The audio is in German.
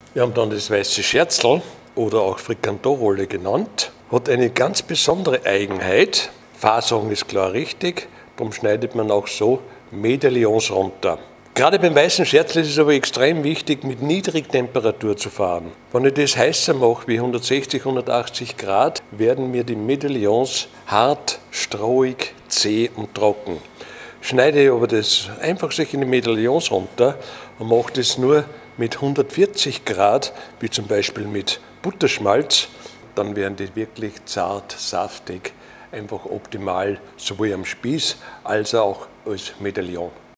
Wir haben dann das weiße Scherzl oder auch Frikandorolle genannt. Hat eine ganz besondere Eigenheit. Faserung ist klar richtig, darum schneidet man auch so Medaillons runter. Gerade beim weißen Scherzl ist es aber extrem wichtig, mit Niedrigtemperatur zu fahren. Wenn ich das heißer mache, wie 160, 180 Grad, werden mir die Medaillons hart, strohig, zäh und trocken. Schneide ich aber das einfach solche Medaillons runter und mache das nur mit 140 Grad, wie zum Beispiel mit Butterschmalz, dann werden die wirklich zart, saftig, einfach optimal, sowohl am Spieß als auch als Medaillon.